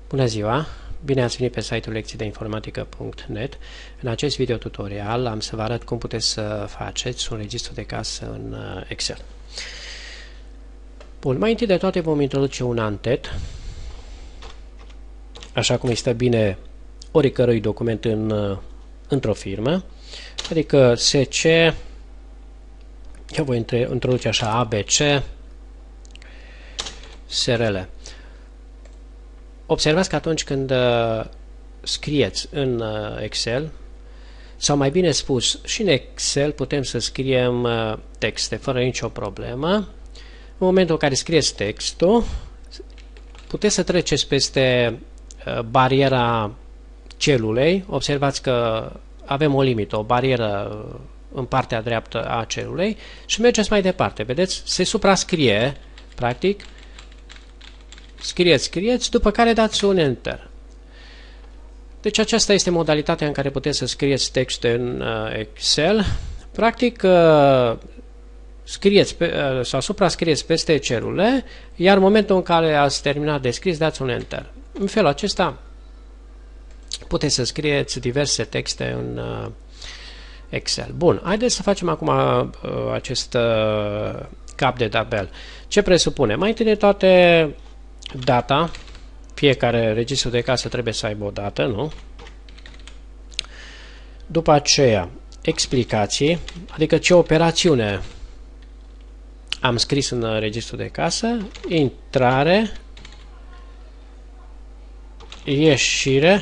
Bună ziua! Bine ați venit pe site-ul lecțiideinformatică.net. În acest video tutorial am să vă arăt cum puteți să faceți un registru de casă în Excel. Bun, mai întâi de toate vom introduce un untet, așa cum îi stă bine oricărui document într-o firmă, adică SC, eu voi introduce așa ABC, SRL. Observați că atunci când scrieți în Excel, sau mai bine spus, și în Excel putem să scriem texte fără nicio problemă. În momentul în care scrieți textul, puteți să treceți peste bariera celulei. Observați că avem o limită, o barieră în partea dreaptă a celulei și mergeți mai departe. Vedeți? Se suprascrie, practic. Scrieți, după care dați un Enter. Deci aceasta este modalitatea în care puteți să scrieți texte în Excel. Practic, scrieți sau suprascrieți peste celule, iar în momentul în care ați terminat de scris, dați un Enter. În felul acesta puteți să scrieți diverse texte în Excel. Bun, haideți să facem acum acest cap de tabel. Ce presupune? Mai întâi de toate, data. Fiecare registru de casă trebuie să aibă o dată, nu? După aceea, explicații, adică ce operațiune am scris în registru de casă, intrare, ieșire,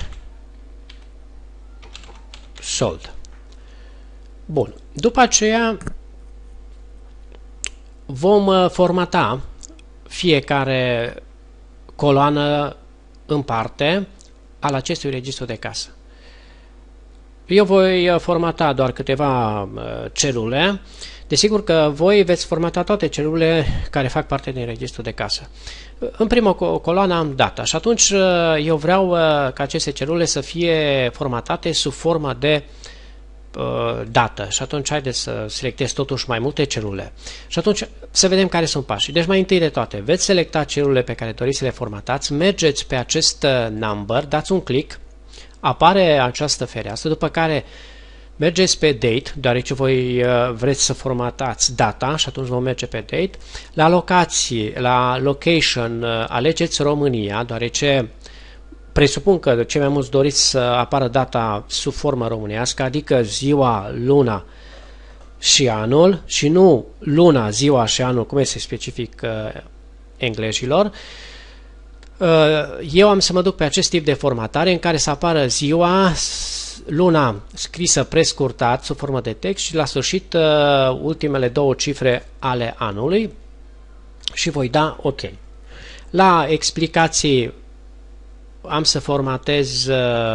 sold. Bun. După aceea vom formata fiecare coloană în parte al acestui registru de casă. Eu voi formata doar câteva celule. Desigur că voi veți formata toate celulele care fac parte din registru de casă. În prima coloană am data și atunci eu vreau ca aceste celule să fie formatate sub formă de dată și atunci haideți să selectez totuși mai multe celule și atunci să vedem care sunt pașii. Deci mai întâi de toate veți selecta celulele pe care doriți să le formatați, mergeți pe acest number, dați un click, apare această fereastră, după care mergeți pe date, deoarece voi vreți să formatați data și atunci vom merge pe date. La locații, la location, alegeți România, deoarece presupun că cei mai mulți doriți să apară data sub formă românească, adică ziua, luna și anul, și nu luna, ziua și anul, cum este specific englezilor. Eu am să mă duc pe acest tip de formatare în care să apară ziua, luna scrisă prescurtat sub formă de text și la sfârșit ultimele două cifre ale anului și voi da OK. La explicații am să formatez,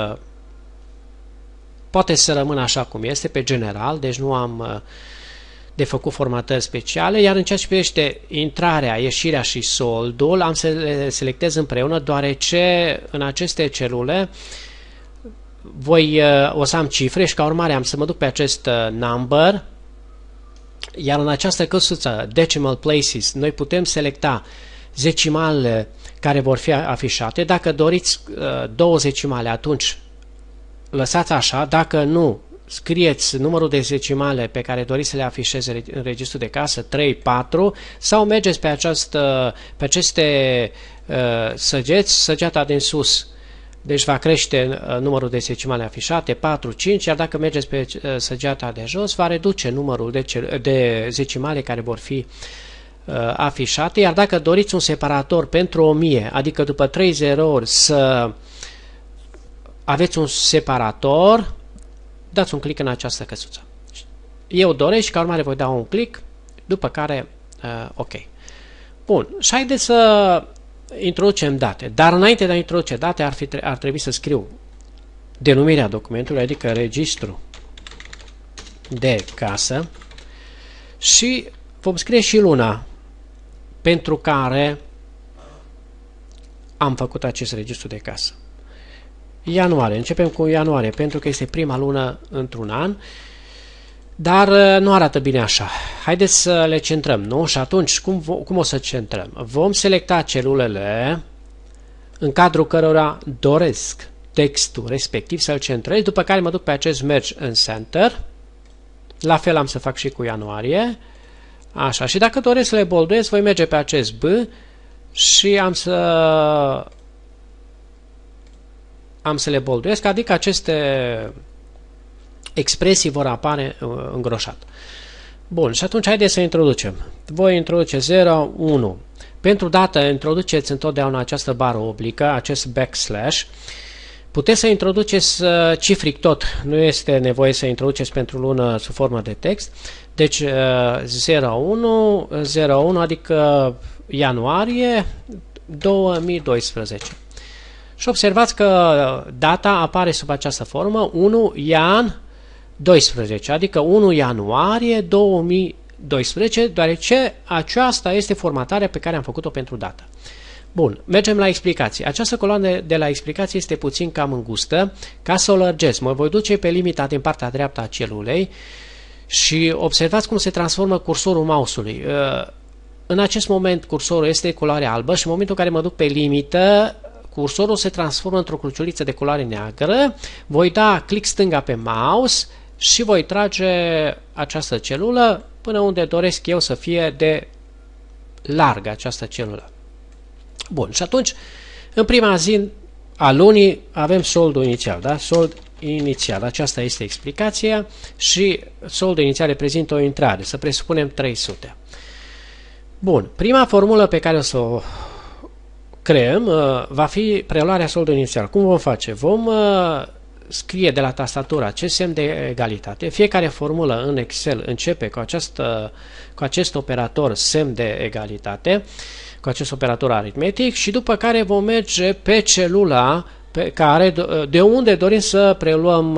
poate să rămână așa cum este, pe general, deci nu am de făcut formatări speciale, iar în ceea ce privește intrarea, ieșirea și soldul, am să le selectez împreună, deoarece în aceste celule o să am cifre și ca urmare am să mă duc pe acest number, iar în această căsuță decimal places noi putem selecta zecimale care vor fi afișate. Dacă doriți două zecimale, atunci lăsați așa. Dacă nu, scrieți numărul de zecimale pe care doriți să le afișeze în registrul de casă, 3, 4, sau mergeți pe aceste săgeți, săgeata din sus. Deci va crește numărul de zecimale afișate, 4, 5, iar dacă mergeți pe săgeata de jos, va reduce numărul de zecimale care vor fi afișate, iar dacă doriți un separator pentru 1000, adică după 3 zerouri să aveți un separator, dați un click în această căsuță. Eu doresc și ca urmare voi da un click, după care OK. Bun, și haideți să introducem date, dar înainte de a introduce date ar trebui să scriu denumirea documentului, adică registru de casă și vom scrie și luna pentru care am făcut acest registru de casă. Ianuarie. Începem cu ianuarie, pentru că este prima lună într-un an, dar nu arată bine așa. Haideți să le centrăm, nu? Și atunci, cum o să centrăm? Vom selecta celulele în cadrul cărora doresc textul respectiv să-l centrez, după care mă duc pe acest merge în center. La fel am să fac și cu ianuarie. Așa, și dacă doresc să le bolduiesc, voi merge pe acest B și am să le bolduiesc, adică aceste expresii vor apare îngroșat. Bun, și atunci haideți să introducem. Voi introduce 0, 1. Pentru dată introduceți întotdeauna această bară oblică, acest backslash. Puteți să introduceți cifric tot, nu este nevoie să introduceți pentru lună sub formă de text. Deci 01, 01, adică ianuarie 2012. Și observați că data apare sub această formă 1 ian 12, adică 1 ianuarie 2012, deoarece aceasta este formatarea pe care am făcut-o pentru dată. Bun, mergem la explicații. Această coloană de la explicații este puțin cam îngustă. Ca să o lărgesc, mă voi duce pe limita din partea dreaptă a celulei și observați cum se transformă cursorul mouse-ului. În acest moment cursorul este de culoare albă și în momentul în care mă duc pe limită, cursorul se transformă într-o cruciuliță de culoare neagră. Voi da click stânga pe mouse și voi trage această celulă până unde doresc eu să fie de largă această celulă. Bun, și atunci, în prima zi a lunii avem soldul inițial, da? Sold inițial, aceasta este explicația și soldul inițial reprezintă o intrare, să presupunem 300. Bun, prima formulă pe care o să o creăm va fi preluarea soldului inițial. Cum vom face? Vom scrie de la tastatură acest semn de egalitate. Fiecare formulă în Excel începe cu acest operator semn de egalitate, cu acest operator aritmetic și după care vom merge pe celula de unde dorim să preluăm,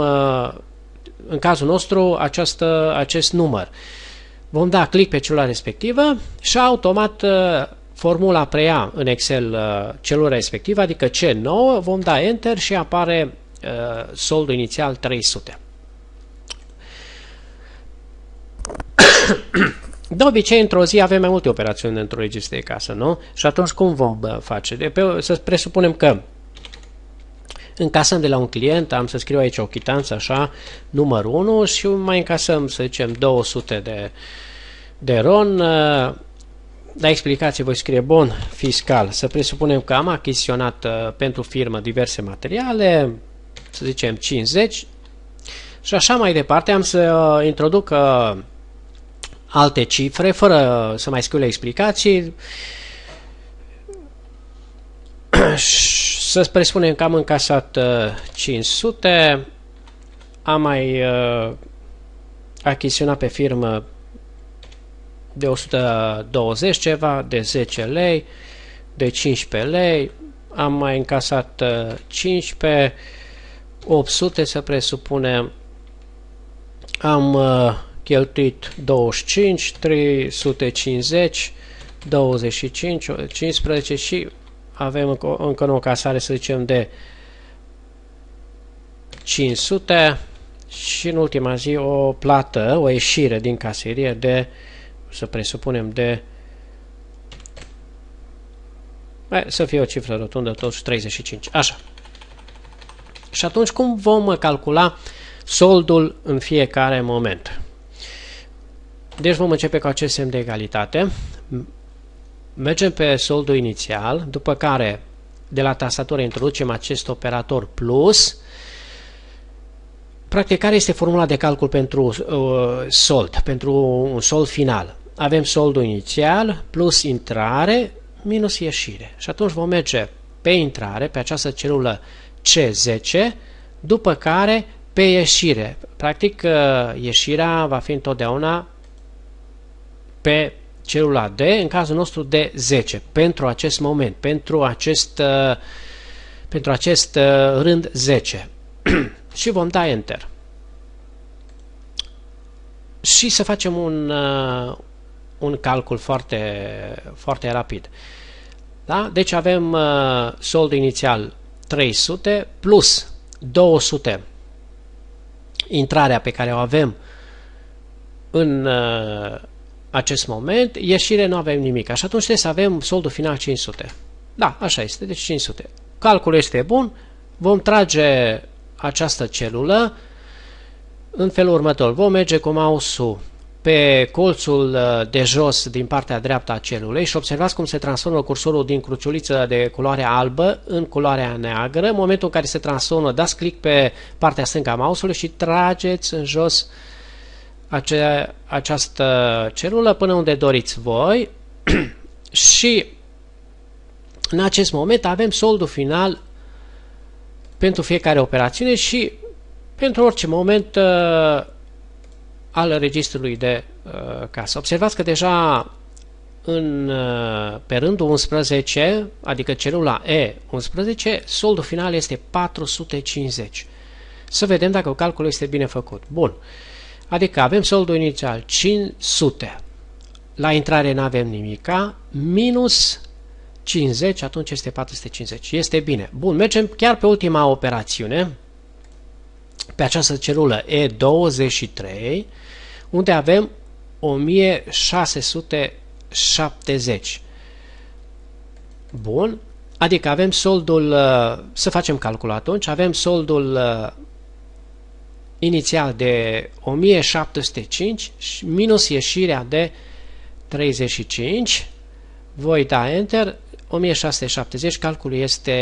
în cazul nostru, acest număr. Vom da click pe celula respectivă și automat formula preia în Excel celula respectivă, adică C9, vom da Enter și apare soldul inițial 300. De obicei, într-o zi avem mai multe operațiuni într-o registru de casă, nu? Și atunci cum vom face? Să presupunem că încasăm de la un client, am să scriu aici o chitanță, așa, numărul 1 și mai încasăm, să zicem, 200 de RON. La explicație voi scrie bon fiscal. Să presupunem că am achiziționat pentru firmă diverse materiale, să zicem 50 și așa mai departe. Am să introduc alte cifre, fără să mai scriu la explicații. Să presupunem că am încasat 500, am mai achiziționat pe firmă de 120 ceva, de 10 lei, de 15 lei, am mai încasat 15, 800 să presupunem, am cheltuit 25, 350, 25, 15 și avem încă o încasare, să zicem, de 500 și în ultima zi o plată, o ieșire din caserie de, să presupunem, de, să fie o cifră rotundă, totuși 35. Așa. Și atunci cum vom calcula soldul în fiecare moment? Deci vom începe cu acest semn de egalitate. Mergem pe soldul inițial, după care de la tastatură introducem acest operator plus. Practic, care este formula de calcul pentru sold, pentru un sold final? Avem soldul inițial plus intrare minus ieșire. Și atunci vom merge pe intrare, pe această celulă C10, după care pe ieșire. Practic, ieșirea va fi întotdeauna pe celula D, în cazul nostru de 10, pentru acest moment, pentru acest rând 10. Și vom da Enter. Și să facem un calcul foarte, foarte rapid. Da? Deci avem soldul inițial 300 plus 200 intrarea pe care o avem în acest moment, ieșire nu avem nimic. Așa atunci trebuie să avem soldul final 500. Da, așa este, deci 500. calculul este bun, vom trage această celulă în felul următor. Vom merge cu mouse-ul pe colțul de jos din partea dreaptă a celulei și observați cum se transformă cursorul din cruciuliță de culoare albă în culoarea neagră. În momentul în care se transformă, dați click pe partea stângă a mouse-ului și trageți în jos această celulă până unde doriți voi și în acest moment avem soldul final pentru fiecare operațiune și pentru orice moment al registrului de casă. Observați că deja pe rândul 11, adică celula E11, soldul final este 450. Să vedem dacă calculul este bine făcut. Bun. Adică avem soldul inițial 500. La intrare nu avem nimica. Minus 50, atunci este 450. Este bine. Bun, mergem chiar pe ultima operațiune, pe această celulă E23, unde avem 1670. Bun, adică avem soldul, să facem calculul atunci, avem soldul inițial de 1705 minus ieșirea de 35, voi da Enter, 1670, calculul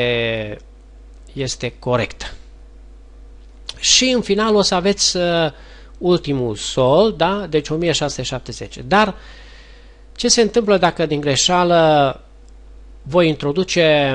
este corect. Și în final o să aveți ultimul sold, da? Deci 1670. Dar ce se întâmplă dacă din greșeală voi introduce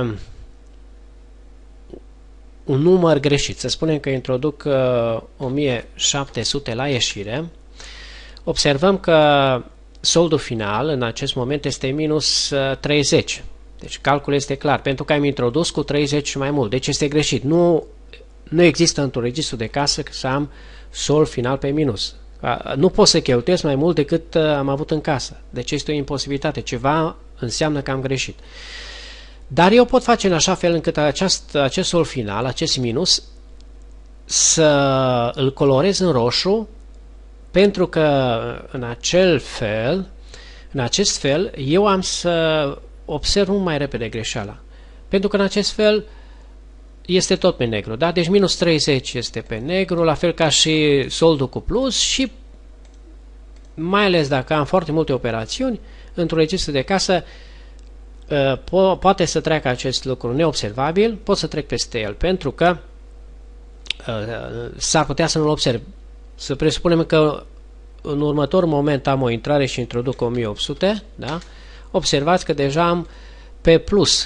un număr greșit? Să spunem că introduc 1700 la ieșire. Observăm că soldul final în acest moment este minus 30. Deci calculul este clar, pentru că am introdus cu 30 și mai mult. Deci este greșit. Nu există într-un registru de casă să am sold final pe minus. Nu pot să cheltuiesc mai mult decât am avut în casă. Deci este o imposibilitate. Ceva înseamnă că am greșit. Dar eu pot face în așa fel încât acest sold final, acest minus, să îl colorez în roșu, pentru că în acest fel, eu am să observ mult mai repede greșeala. Pentru că în acest fel este tot pe negru. Da? Deci minus 30 este pe negru, la fel ca și soldul cu plus și mai ales dacă am foarte multe operațiuni, într-un registru de casă poate să treacă acest lucru neobservabil, pot să trec peste el, pentru că s-ar putea să nu-l observ. Să presupunem că în următorul moment am o intrare și introduc 1800, da? Observați că deja am pe plus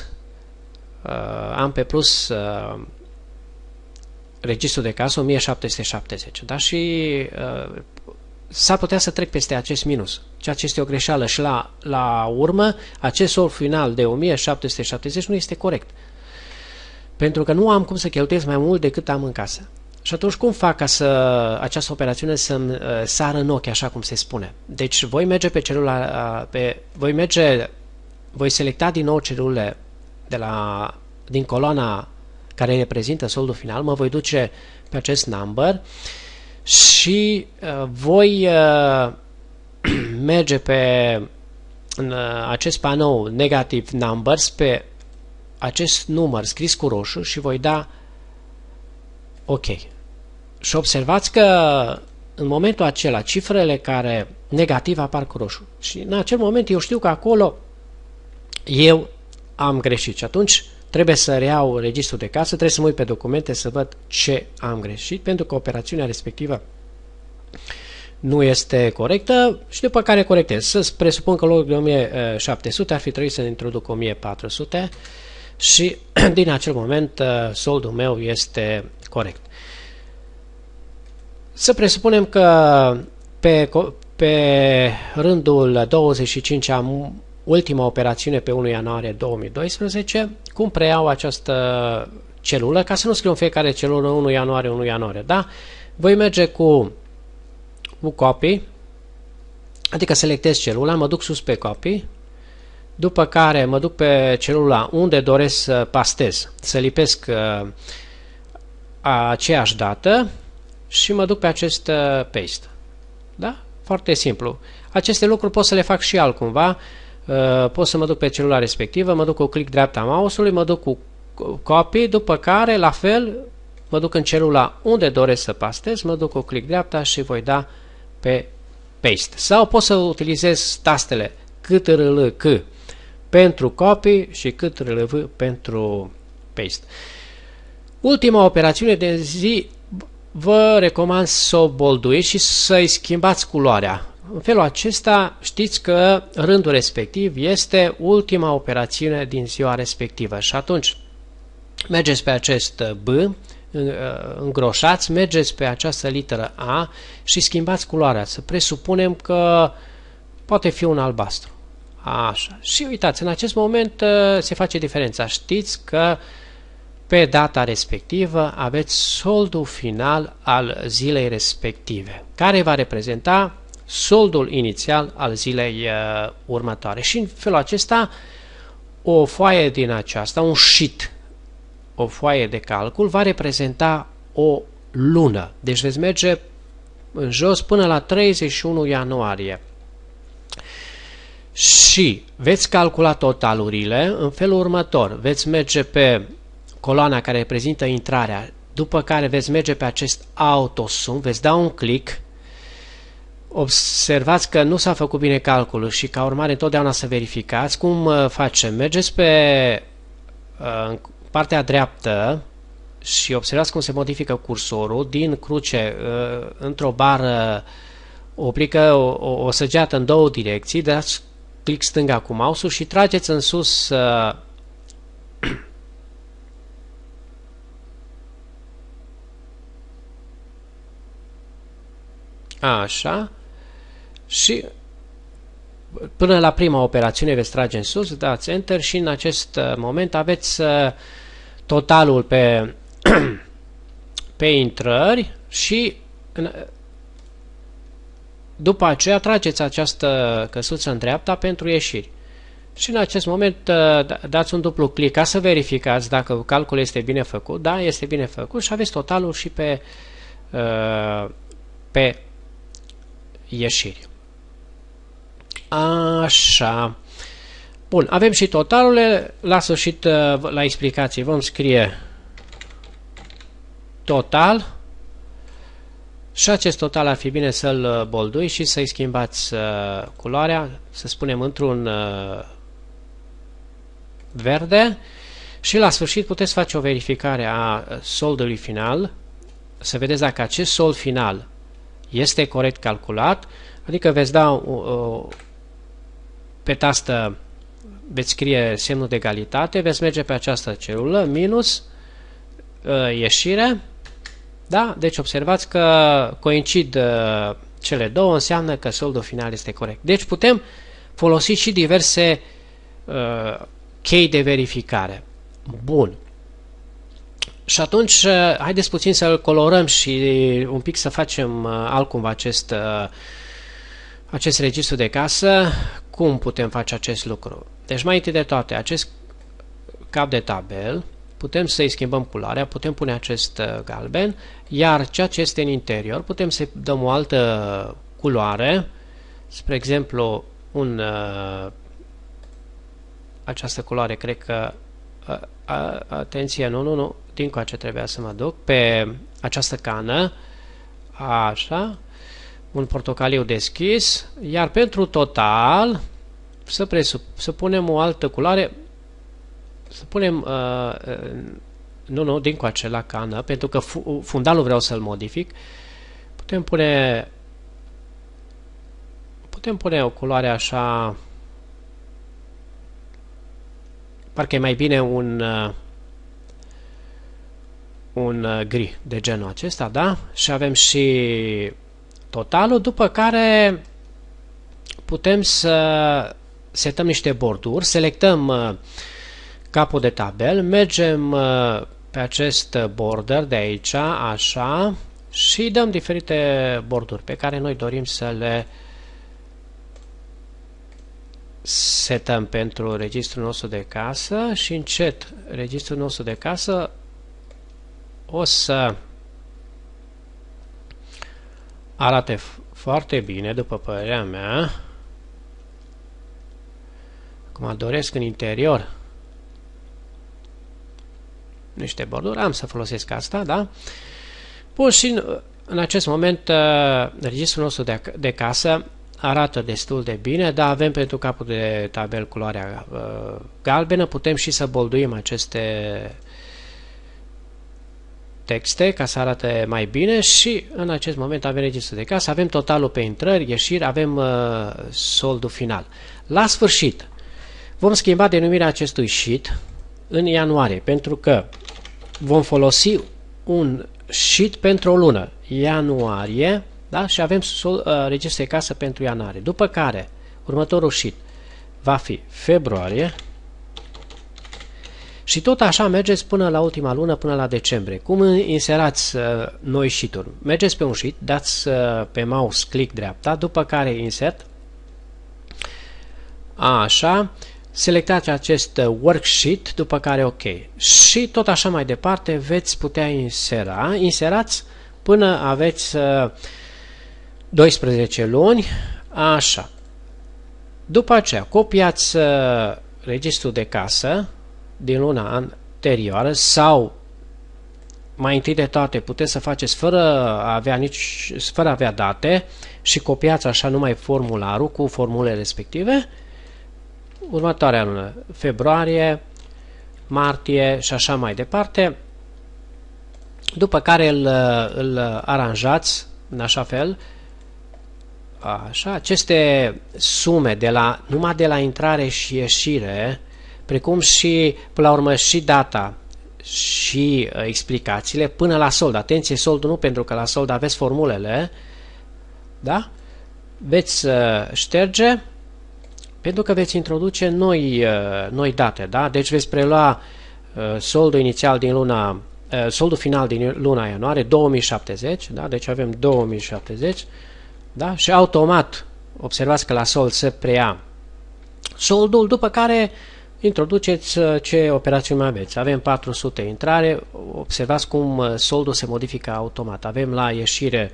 registrul de casă 1770, da? Și s-ar putea să trec peste acest minus, ceea ce este o greșeală și la urmă acest sold final de 1770 nu este corect, pentru că nu am cum să cheltuiesc mai mult decât am în casă. Și atunci cum fac ca această operațiune să-mi sară în ochi, așa cum se spune? Deci voi merge pe celula, voi selecta din nou celulele din coloana care reprezintă soldul final, mă voi duce pe acest number și voi merge pe acest panou negative numbers, pe acest număr scris cu roșu și voi da OK. Și observați că în momentul acela cifrele care negativ apar cu roșu. Și în acel moment eu știu că acolo eu am greșit. Și atunci trebuie să reiau registrul de casă, trebuie să mă uit pe documente să văd ce am greșit, pentru că operațiunea respectivă nu este corectă și după care corectez. Să presupun că în loc de 1700 ar fi trebuit să introduc 1400 și din acel moment soldul meu este corect. Să presupunem că pe rândul 25 am ultima operațiune pe 1 ianuarie 2012, cum preiau această celulă, ca să nu scriu în fiecare celulă 1 ianuarie, da? Voi merge cu copy, adică selectez celula, mă duc sus pe copy, după care mă duc pe celula unde doresc să pastez, să lipesc aceeași dată și mă duc pe acest paste. Da? Foarte simplu. Aceste lucruri pot să le fac și altcumva. Pot să mă duc pe celula respectivă, mă duc cu click dreapta mouse-ului, mă duc cu copy, după care, la fel, mă duc în celula unde doresc să pastez, mă duc cu click dreapta și voi da pe paste. Sau pot să utilizez tastele CTRL-C pentru copy și CTRL-V pentru paste. Ultima operațiune de zi, vă recomand să o bolduiți și să-i schimbați culoarea. În felul acesta știți că rândul respectiv este ultima operațiune din ziua respectivă și atunci mergeți pe acest B, îngroșați, mergeți pe această literă A și schimbați culoarea. Să presupunem că poate fi un albastru. Așa. Și uitați, în acest moment se face diferența. Știți că pe data respectivă aveți soldul final al zilei respective, care va reprezenta soldul inițial al zilei următoare. Și în felul acesta, o foaie din aceasta, un sheet, o foaie de calcul, va reprezenta o lună. Deci veți merge în jos până la 31 ianuarie. Și veți calcula totalurile în felul următor. Veți merge pe coloana care reprezintă intrarea, după care veți merge pe acest autosum, veți da un click. Observați că nu s-a făcut bine calculul și ca urmare întotdeauna să verificați. Cum facem? Mergeți pe partea dreaptă și observați cum se modifică cursorul din cruce într-o bară oblică o săgeată în două direcții, dați click stânga cu mouse-ul și trageți în sus așa și până la prima operațiune veți trage în sus, dați Enter și în acest moment aveți totalul pe intrări și după aceea trageți această căsuță în dreapta pentru ieșiri. Și în acest moment dați un duplu click ca să verificați dacă calculul este bine făcut. Da, este bine făcut și aveți totalul și pe ieșiri. Așa. Bun, avem și totalurile. La sfârșit, la explicații, vom scrie total și acest total ar fi bine să-l boldui și să-i schimbați culoarea, să spunem într-un verde și la sfârșit puteți face o verificare a soldului final, să vedeți dacă acest sold final este corect calculat, adică veți da pe tastă, veți scrie semnul de egalitate, veți merge pe această celulă, minus, ieșire, da? Deci observați că coincid cele două, înseamnă că soldul final este corect. Deci putem folosi și diverse chei de verificare. Bun. Și atunci, haideți puțin să-l colorăm și un pic să facem altcumva acest registru de casă. Cum putem face acest lucru? Deci mai întâi de toate, acest cap de tabel, putem să-i schimbăm culoarea, putem pune acest galben, iar ceea ce este în interior, putem să-i dăm o altă culoare, spre exemplu, această culoare, cred că, atenție, nu, dincoace trebuia să mă duc, pe această cană, așa, un portocaliu deschis, iar pentru total, să punem o altă culoare, să punem, nu, dincoace la cană, pentru că fundalul vreau să-l modific, putem pune o culoare așa, parcă e mai bine un gri de genul acesta, da? Și avem și totalul, după care putem să setăm niște borduri, selectăm capul de tabel, mergem pe acest border de aici, așa, și dăm diferite borduri pe care noi dorim să le setăm pentru registrul nostru de casă și încet registrul nostru de casă o să arate foarte bine, după părerea mea. Acum doresc în interior niște borduri, am să folosesc asta, da? Pur și în acest moment registrul nostru de casă arată destul de bine, dar avem pentru capul de tabel culoarea galbenă, putem și să bolduim aceste texte ca să arate mai bine și în acest moment avem registrul de casă, avem totalul pe intrări, ieșiri, avem soldul final. La sfârșit vom schimba denumirea acestui sheet în ianuarie, pentru că vom folosi un sheet pentru o lună, ianuarie, da? Și avem registrul de casă pentru ianuarie. După care, următorul sheet va fi februarie și tot așa mergeți până la ultima lună, până la decembrie. Cum inserați noi sheet-uri? Mergeți pe un sheet, dați pe mouse click dreapta, după care insert, așa, selectați acest worksheet, după care OK. Și tot așa mai departe veți putea inserați până aveți 12 luni, așa. După aceea, copiați registrul de casă din luna anterioară sau mai întâi de toate puteți să faceți fără a avea date și copiați așa numai formularul cu formulele respective. Următoarea lună, februarie, martie și așa mai departe, după care îl aranjați în așa fel, așa, aceste sume numai de la intrare și ieșire, precum și, până la urmă, și data și explicațiile, până la sold. Atenție, soldul nu, pentru că la sold aveți formulele, da? Veți șterge, pentru că veți introduce noi date, da? Deci veți prelua soldul inițial din luna, soldul final din luna ianuarie 2070, da? Deci avem 2070, da? Și automat observați că la sold se preia soldul, după care introduceți ce operațiuni mai aveți. Avem 400 intrare, observați cum soldul se modifică automat. Avem la ieșire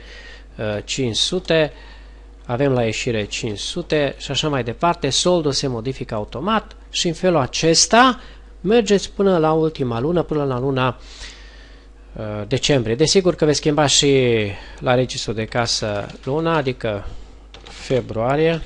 500, avem la ieșire 500 și așa mai departe. Soldul se modifică automat și în felul acesta mergeți până la ultima lună, până la luna decembrie. Desigur că veți schimba și la registrul de casă luna, adică februarie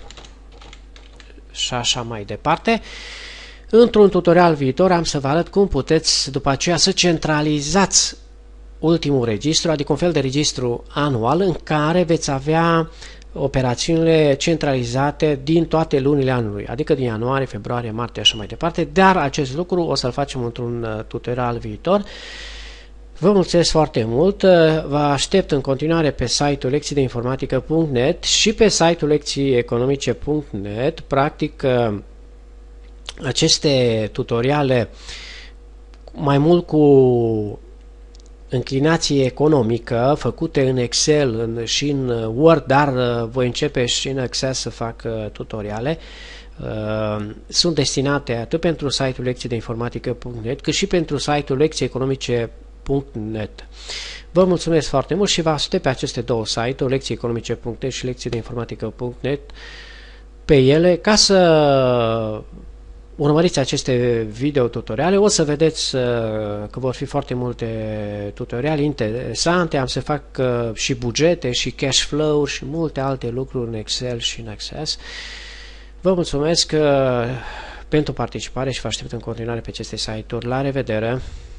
și așa mai departe. Într-un tutorial viitor am să vă arăt cum puteți după aceea să centralizați ultimul registru, adică un fel de registru anual în care veți avea operațiunile centralizate din toate lunile anului, adică din ianuarie, februarie, martie și așa mai departe, dar acest lucru o să-l facem într-un tutorial viitor. Vă mulțumesc foarte mult, vă aștept în continuare pe site-ul lecțiideinformatică.net și pe site-ul lecțiieconomice.net. Practic, aceste tutoriale mai mult cu înclinație economică, făcute în Excel și în Word, dar voi începe și în Excel să fac tutoriale, sunt destinate atât pentru site-ul lecțiideinformatică.net cât și pentru site-ul lecțiieconomice.net. Vă mulțumesc foarte mult și vă aștept pe aceste două site-uri, lecțiieconomice.net și lecțiideinformatică.net, pe ele, ca să urmăriți aceste video-tutoriale. O să vedeți că vor fi foarte multe tutoriale interesante. Am să fac și bugete, și cash flow și multe alte lucruri în Excel și în Access. Vă mulțumesc pentru participare și vă aștept în continuare pe aceste site-uri. La revedere!